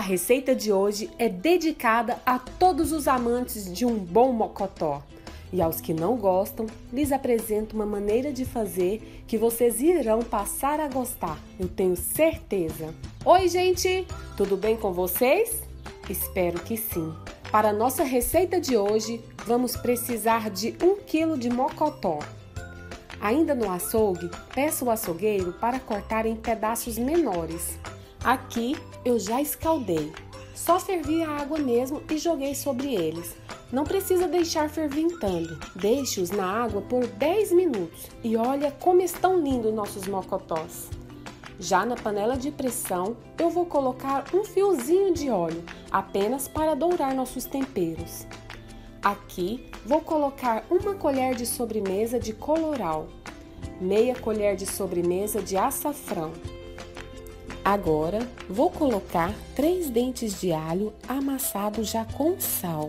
receita de hoje é dedicada a todos os amantes de um bom mocotó. E aos que não gostam, lhes apresento uma maneira de fazer que vocês irão passar a gostar, eu tenho certeza. Oi, gente! Tudo bem com vocês? Espero que sim. Para a nossa receita de hoje, vamos precisar de 1 kg de mocotó. Ainda no açougue, peço ao açougueiro para cortar em pedaços menores. Aqui eu já escaldei. Só fervi a água mesmo e joguei sobre eles. Não precisa deixar ferventando. Deixe-os na água por 10 minutos. E olha como estão lindos nossos mocotós. Já na panela de pressão, eu vou colocar um fiozinho de óleo, apenas para dourar nossos temperos. Aqui, vou colocar 1 colher de sobremesa de colorau, meia colher de sobremesa de açafrão. Agora, vou colocar 3 dentes de alho amassados já com sal.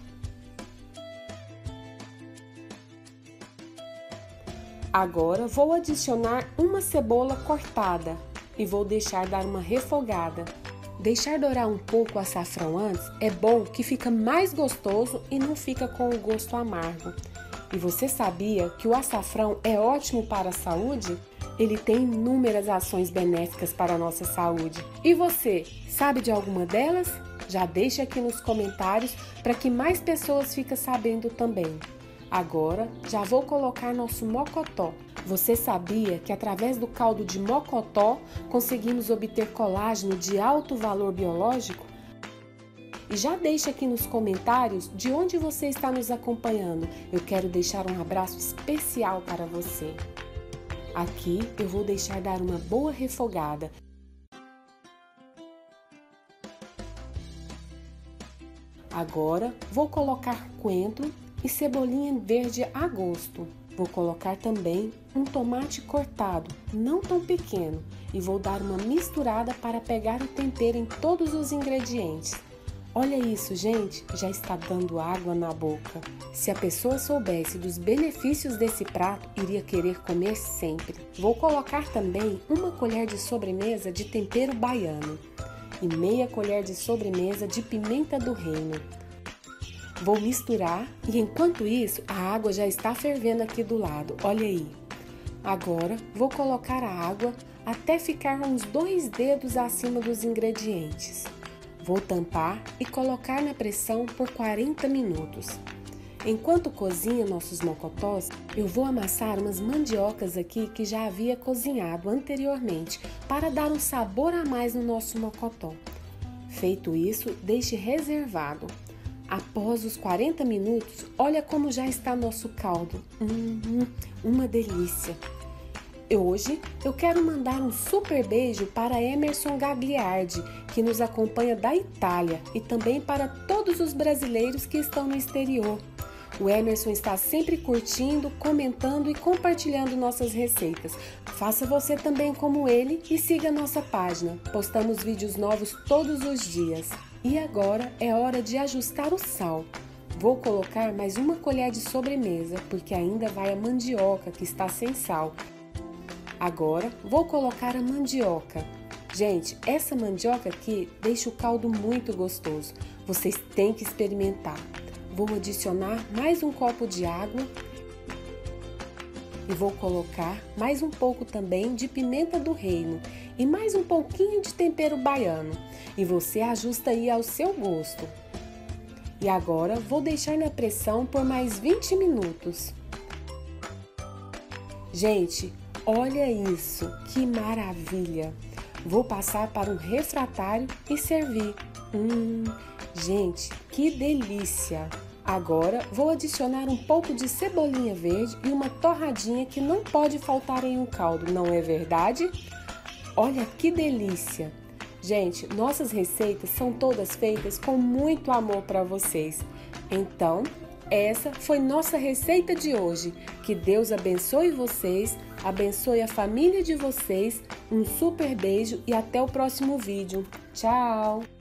Agora, vou adicionar 1 cebola cortada e vou deixar dar uma refogada. Deixar dourar um pouco o açafrão antes é bom, que fica mais gostoso e não fica com o gosto amargo. E você sabia que o açafrão é ótimo para a saúde? Ele tem inúmeras ações benéficas para a nossa saúde. E você, sabe de alguma delas? Já deixa aqui nos comentários para que mais pessoas fiquem sabendo também. Agora, já vou colocar nosso mocotó. Você sabia que através do caldo de mocotó conseguimos obter colágeno de alto valor biológico? E já deixa aqui nos comentários de onde você está nos acompanhando. Eu quero deixar um abraço especial para você. Aqui eu vou deixar dar uma boa refogada. Agora vou colocar coentro e cebolinha verde a gosto. Vou colocar também um tomate cortado, não tão pequeno, e vou dar uma misturada para pegar o tempero em todos os ingredientes. Olha isso, gente, já está dando água na boca. Se a pessoa soubesse dos benefícios desse prato, iria querer comer sempre. Vou colocar também 1 colher de sobremesa de tempero baiano e meia colher de sobremesa de pimenta do reino. Vou misturar e enquanto isso, a água já está fervendo aqui do lado, olha aí. Agora, vou colocar a água até ficar uns 2 dedos acima dos ingredientes. Vou tampar e colocar na pressão por 40 minutos. Enquanto cozinha nossos mocotós, eu vou amassar umas mandiocas aqui que já havia cozinhado anteriormente, para dar um sabor a mais no nosso mocotó. Feito isso, deixe reservado. Após os 40 minutos, olha como já está nosso caldo. Uma delícia! Hoje eu quero mandar um super beijo para Emerson Gagliardi, que nos acompanha da Itália, e também para todos os brasileiros que estão no exterior. O Emerson está sempre curtindo, comentando e compartilhando nossas receitas. Faça você também como ele e siga nossa página. Postamos vídeos novos todos os dias. E agora é hora de ajustar o sal. Vou colocar mais 1 colher de sobremesa, porque ainda vai a mandioca que está sem sal. Agora vou colocar a mandioca. Gente, essa mandioca aqui deixa o caldo muito gostoso. Vocês têm que experimentar. Vou adicionar mais 1 copo de água e vou colocar mais um pouco também de pimenta do reino e mais um pouquinho de tempero baiano. E você ajusta aí ao seu gosto. E agora vou deixar na pressão por mais 20 minutos. Gente, olha isso, que maravilha! Vou passar para um refratário e servir. Gente, que delícia! Agora vou adicionar um pouco de cebolinha verde e uma torradinha que não pode faltar em um caldo, não é verdade? Olha que delícia! Gente, nossas receitas são todas feitas com muito amor para vocês. Então, essa foi nossa receita de hoje. Que Deus abençoe vocês, abençoe a família de vocês. Um super beijo e até o próximo vídeo. Tchau!